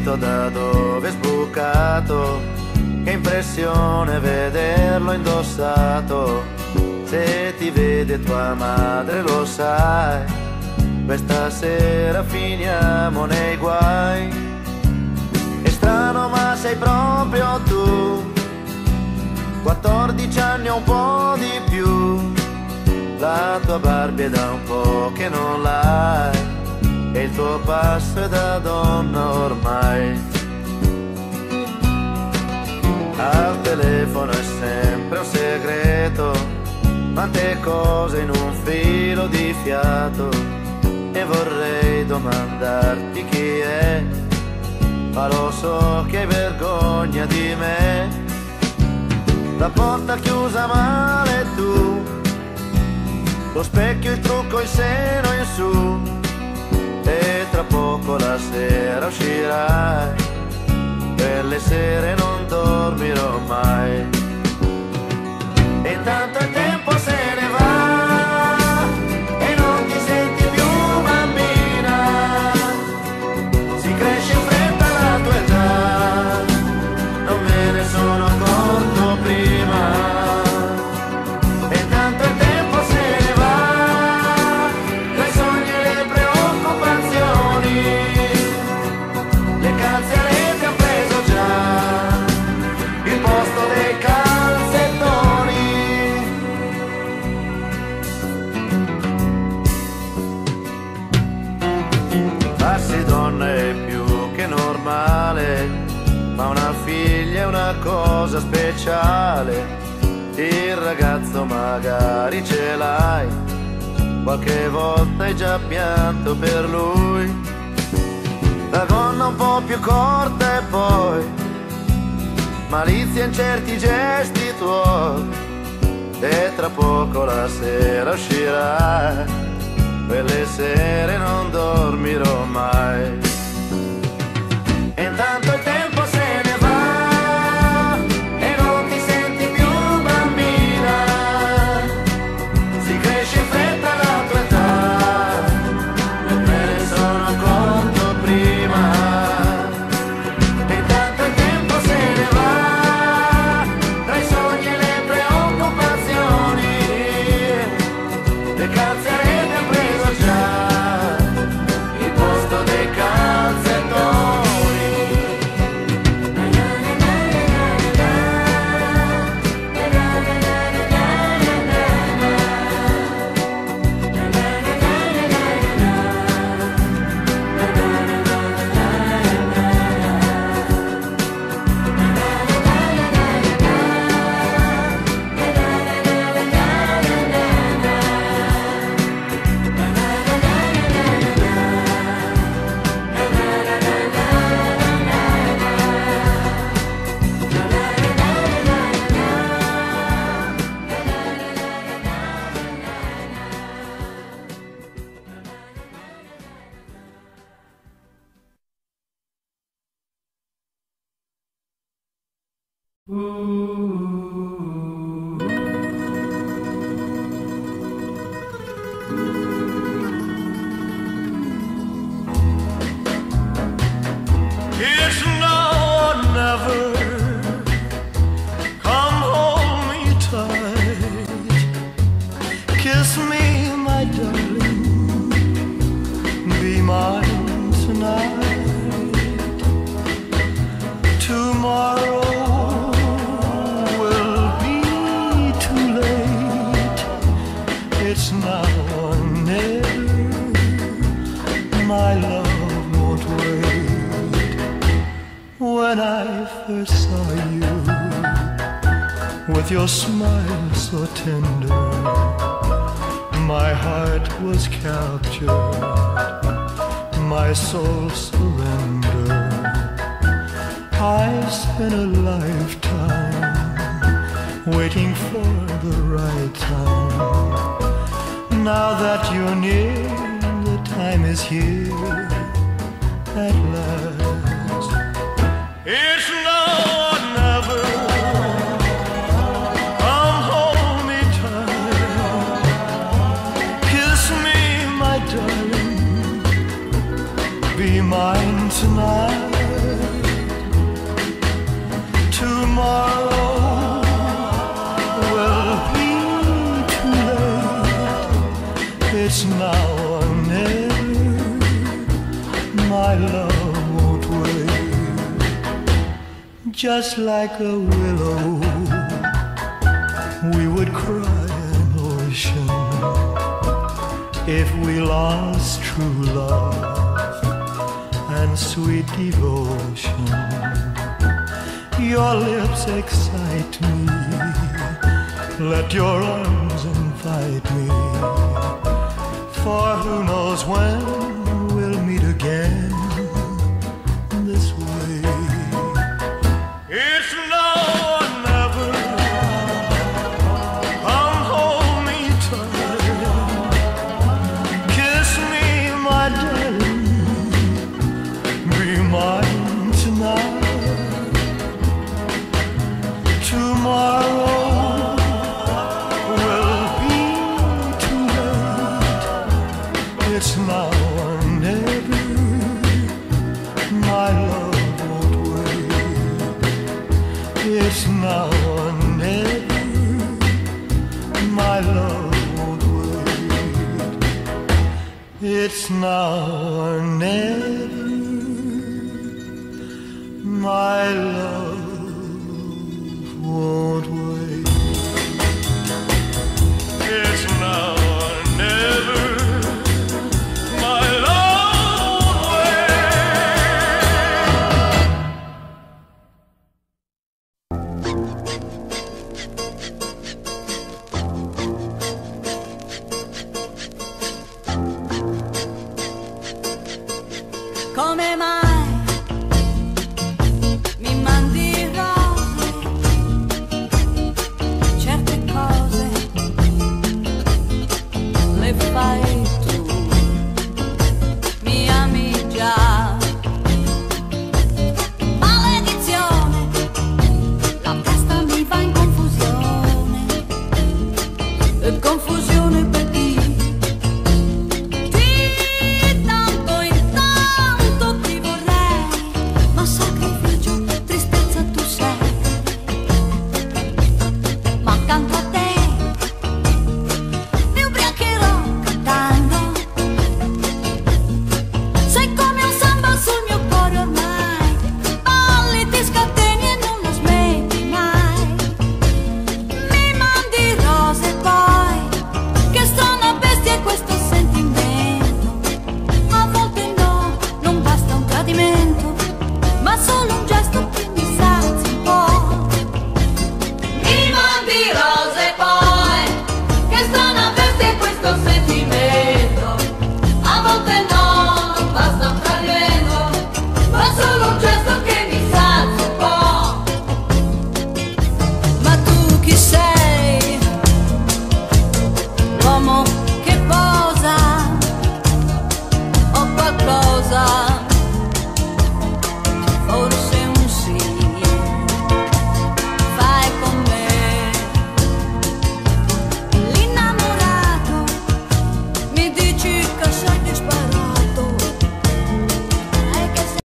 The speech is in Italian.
capito da dove è sbucato, che impressione vederlo indossato. Se ti vede tua madre lo sai, questa sera finiamo nei guai. È strano ma sei proprio tu, 14 anni o un po' di più. La tua Barbie è da un po' che non l'hai, e il tuo passo è da donna ormai. Al telefono è sempre un segreto, quante cose in un filo di fiato. E vorrei domandarti chi è, ma lo so che hai vergogna di me. La porta chiusa male tu, lo specchio, il trucco, il seno in su, e tra poco la sera uscirai, per le sere non dormirò mai. E intanto il tempo se ne va e non ti senti più bambina, si cresce in fretta la tua età, non me ne sono accorto prima. Ma una figlia è una cosa speciale, il ragazzo magari ce l'hai, qualche volta hai già pianto per lui. La gonna un po' più corta e poi malizia in certi gesti tuoi, e tra poco la sera uscirai, quelle sere non dormirò mai. E intanto il tempo se ne va e non ti senti più bambina, si cresce in fretta la tua età, non me ne sono accorto prima. E intanto il tempo se ne va, tra i sogni e le preoccupazioni, le calzarete ha preso già il posto dei calzettoni. It's now or never. Come hold me tight, kiss me, my darling, be mine tonight. Tomorrow will be too late. It's now or never. My love won't wait. When I first saw you, with your smile so tender, my heart was captured, my soul surrendered. I spent a lifetime waiting for the right time. Now that you're near, the time is here at last. It's now or never. Come hold me tight, kiss me, my darling, be mine tonight. It's now or never, my love won't wait. Just like a willow, we would cry an ocean if we lost true love and sweet devotion. Your lips excite me, let your arms invite me, for who knows when we'll meet again this way. It's now or never, come hold me tight, kiss me my darling, be mine tonight. Tomorrow will be too late. It's now or never, my love won't wait. It's now or never, my love won't wait. It's now or never, my love won't wait. It's now or never, my love won't wait. Come mai